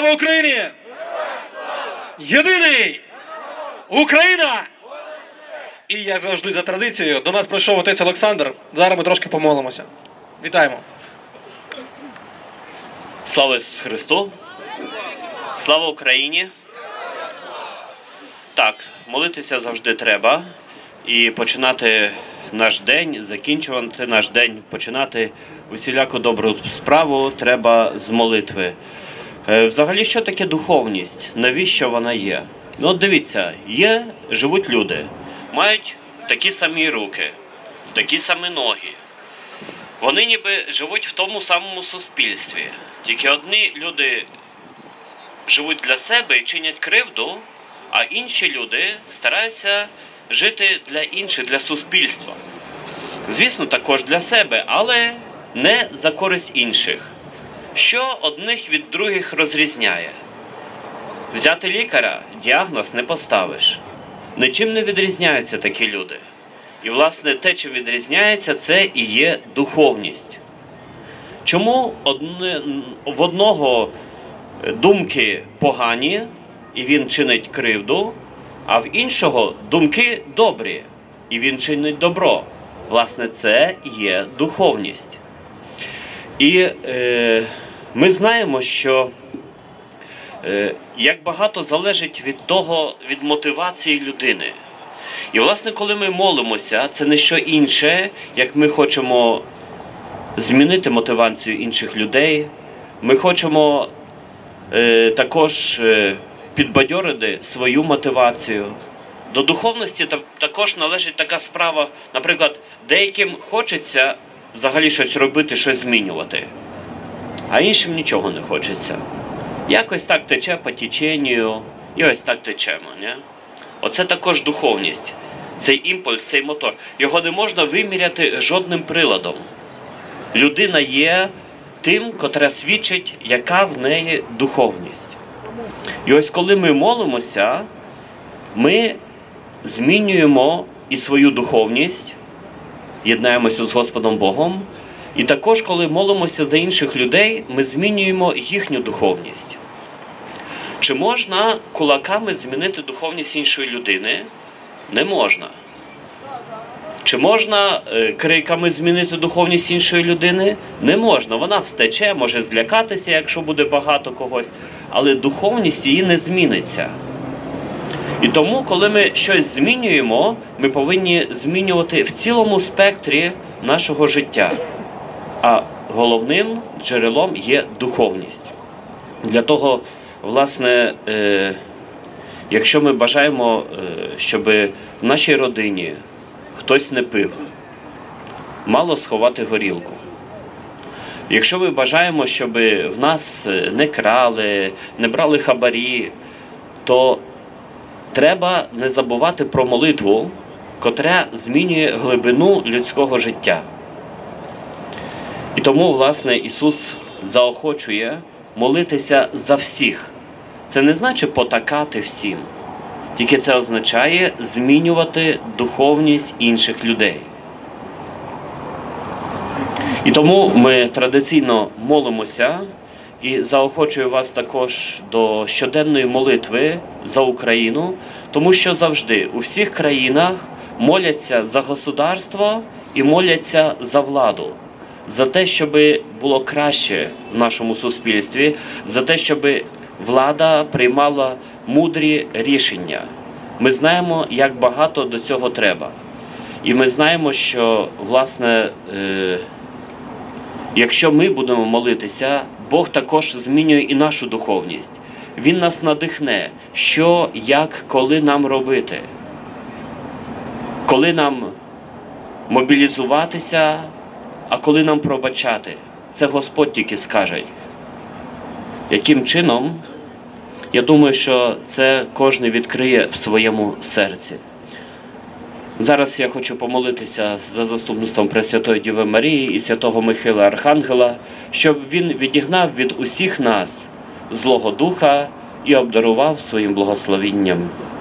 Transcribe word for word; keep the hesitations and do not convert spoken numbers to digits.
Слава Україні! Єдиний! Україна! І як завжди за традицією, до нас прийшов отець Олександр. Зараз ми трошки помолимося. Вітаємо! Слава Ісусу Христу! Слава Україні! Так, молитися завжди треба. І починати наш день, закінчувати наш день, починати усіляку добру справу треба з молитви. Взагалі, що таке духовність? Навіщо вона є? Ну, от дивіться, є, живуть люди, мають такі самі руки, такі самі ноги. Вони ніби живуть в тому самому суспільстві. Тільки одні люди живуть для себе і чинять кривду, а інші люди стараються жити для інших, для суспільства. Звісно, також для себе, але не за користь інших. Що одних від других розрізняє? Взяти лікаря, діагноз не поставиш. Нічим не відрізняються такі люди. І, власне, те, чим відрізняється, це і є духовність. Чому одне, в одного думки погані, і він чинить кривду, а в іншого думки добрі, і він чинить добро? Власне, це є духовність. І е, ми знаємо, що е, як багато залежить від того, від мотивації людини. І, власне, коли ми молимося, це не що інше, як ми хочемо змінити мотивацію інших людей, ми хочемо е, також е, підбадьорити свою мотивацію. До духовності також належить така справа, наприклад, деяким хочеться взагалі щось робити, щось змінювати, а іншим нічого не хочеться. Якось так тече по теченню, і ось так течемо. Не? Оце також духовність, цей імпульс, цей мотор. Його не можна виміряти жодним приладом. Людина є тим, котра свідчить, яка в неї духовність. І ось коли ми молимося, ми змінюємо і свою духовність, єднаємося з Господом Богом, і також, коли молимося за інших людей, ми змінюємо їхню духовність. Чи можна кулаками змінити духовність іншої людини? Не можна. Чи можна криками змінити духовність іншої людини? Не можна. Вона встече, може злякатися, якщо буде багато когось, але духовність її не зміниться. І тому, коли ми щось змінюємо, ми повинні змінювати в цілому спектрі нашого життя. А головним джерелом є духовність. Для того, власне, е, якщо ми бажаємо, е, щоб в нашій родині хтось не пив, мало сховати горілку. Якщо ми бажаємо, щоб в нас не крали, не брали хабарі, то треба не забувати про молитву, котра змінює глибину людського життя. І тому, власне, Ісус заохочує молитися за всіх. Це не значить потакати всім, тільки це означає змінювати духовність інших людей. І тому ми традиційно молимося, і заохочую вас також до щоденної молитви за Україну, тому що завжди у всіх країнах моляться за государство і моляться за владу. За те, щоб було краще в нашому суспільстві, за те, щоб влада приймала мудрі рішення. Ми знаємо, як багато до цього треба. І ми знаємо, що, власне, е- якщо ми будемо молитися, Бог також змінює і нашу духовність. Він нас надихне, що, як, коли нам робити. Коли нам мобілізуватися, а коли нам пробачати. Це Господь тільки скаже. Яким чином? Я думаю, що це кожен відкриє в своєму серці. Зараз я хочу помолитися за заступництвом Пресвятої Діви Марії і святого Михайла Архангела, щоб він відігнав від усіх нас Злого Духа і обдарував своїм благословінням.